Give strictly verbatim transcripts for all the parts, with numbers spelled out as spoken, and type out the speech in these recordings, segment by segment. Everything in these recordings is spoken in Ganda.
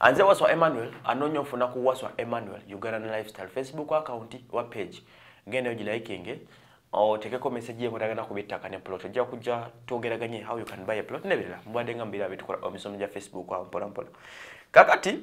Anze waswa Emmanuel anonyo ofuna ku waswa Emmanuel Ugandan Lifestyle Facebook account wa page ngene ogilike o tekeko message ye kotagana kubitaka ne plot ojja kujja togeraganye how you can buy a plot nebira mbwade ngambira bitukola omisomo ja Facebook wa mpola mpola kakati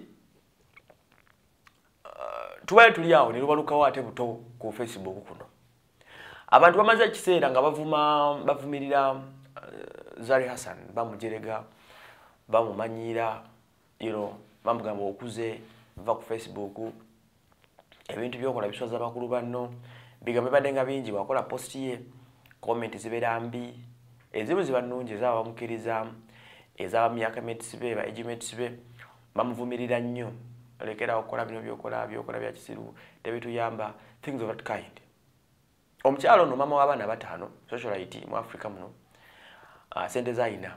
uh, tubaye tuli awo ne lubaluka wate buto ku Facebook kuno abantu bamaze kiseera nga bavuma bavumirira uh, Zari Hassan bamujerega bamumanyira you know bamugamba okuze va ku Facebook ebintu byokola biswaza bakulu banno bigambe badenga bingi wakola post ye comment zibera mbi ezibu zibanunje za bamukiriza ezaba myaka metisibe ba ejimetibe bamuvumirira nnyo lekera okola bino byokola byokola bya kisiru tebituyamba things of that kind omukyalo no mama wabana batano socialite mu Africa muno uh, sente zaina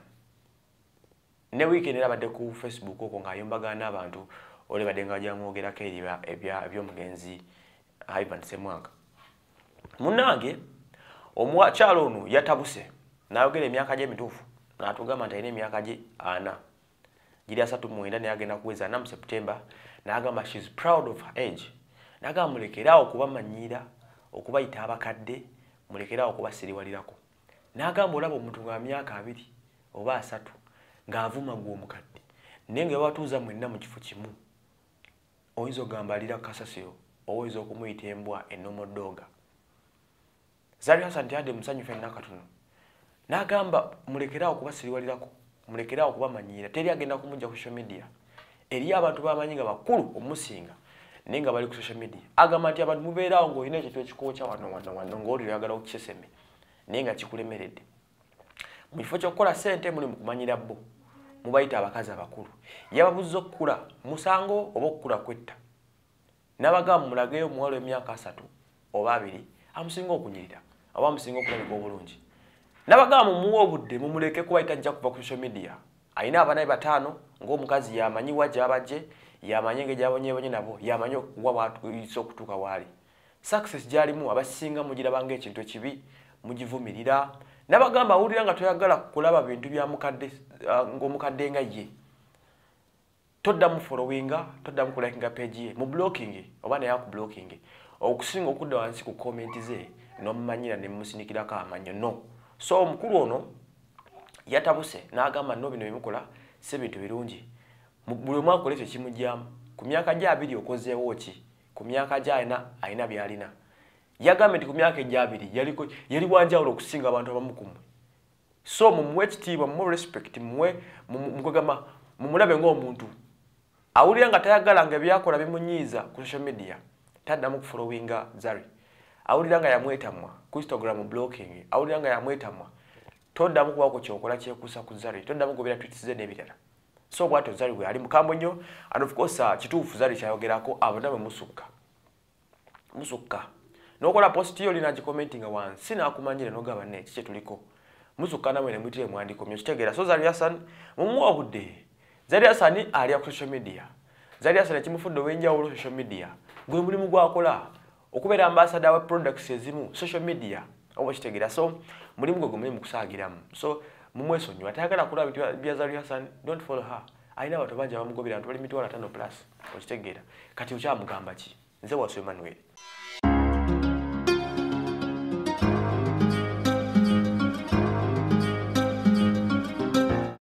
ne weekend era badde ku Facebook oko ngayombaga n'abantu ole badenga jamwogera keriba ebya ebyomugenzi Ivan Semwanga munange omwakyalo ono yatabuse nayogera emyaka gye mituufu n'atugamba nti alina emyaka gye ana giri asatu mu mwenda naye agenda kuweza na mu September n'agamba she's proud of her age n'agamba mulekeraawo okubamanyira okubayita abakadde mulekeraawo okubasiriwalirako n'agamba olaba omuntu nga myaka abiri oba asatu ng'avuma gwe omukadde naye nga batuuza mwenna mu kifo kimu oyinza ogamba alira kasasiro oyinza okumuyita embwa enomodoga Zari Hassan tiade musanyufu ennaka tuno n'agamba mulekeraawo okubasiriwalirako mulekeraawo okubamanyira teri agenda kumujja ku social media eri abantu bamanyi nga bakulu omusinga naye nga bali ku social media agamba nti abantu mubeeraawo ng'olina ekintu ekikooca wano wano wano ng'oli oyagala okukiseseme naye nga kikulemeredde mu kifo ky'okukola ssente muli mu kumanyira bo mubayita abakazi abakulu yababuzza okukula musango oba okukula kwetta n'abagamba mulageyo omuwala w'emyaka asatu oba abiri amusinga okunyirira oba amusinga okulabika obulungi n'abagamba mumuwa obudde mumuleke kubayita ajja kuva ku social media ayina abaana bataano ng'omukazi yamanyiwa gy'abajje yamanyi engeri gy'abonyeebonye nabo yamanyi okuwa bw'atuyisa okutuuka waali success gy'alimu abasinga mugiraba ng'ekintu ekibi mugivumirira n'abagamba awulira nga toyagala kulaba bintu bya mukadde uh, ng'omukadde nga ye toddamu followinga toddamu kulakinga page ye mu blocking oba naye aku blocking okusinga okudda wansi ku comment ze n'omumanyira ne mmusindikirako amanyo no so omukulu ono yatabuse n'agamba no bino bimukola si bintu birungi buli omu akola ekyo kimujjamu ku myaka gye abiri okozeewo ki ku myaka gye alina alina by'alina yagambye nti ku myaka egyabiri yaliko yali wanjawulo okusinga abantu abamukumwe so mumuwe ekitiibwa mumuwe respect mumuwe mukugamba mumulabe ng'omuntu awulira nga tayagala nga byakola bimunyiiza ku social media taddamu kufollowinga Zari awulira nga yamwetamwa ku Instagram blocking awulira nga yamwetamwa toddamu kubaako kyokola kyekuusa ku Zari toddamu kubeera tweets ze n'ebirala so bw'atyo Zari bwe ali mukambwe nnyo and of course uh, kituufu Zari kyayogerako abonna bwe musukka musukka n'okola post yo lina gikomentinga wansi n'akumanyira n'ogaba ne kiki tuliko musukka namwe ne mwitire mwandikomyo kitegeera so Zari Hassan mumuwa obudde Zari Hassan ali ku social media Zari Hassan kimufudde ow'enjawulo social media gwe mulimu gwakola okubeera ambassador wa products ezimu social media oba kitegeera so mulimu gwe mulimu kusaagiramu so mumwesonyiwa atayagala kulaba bintu bya Zari Hassan don't follow her ayina abantu bangi abamugobera nti bali mitwalo ttaano plus okitegeera kati okyamugamba ki nze waswa Emmanuel.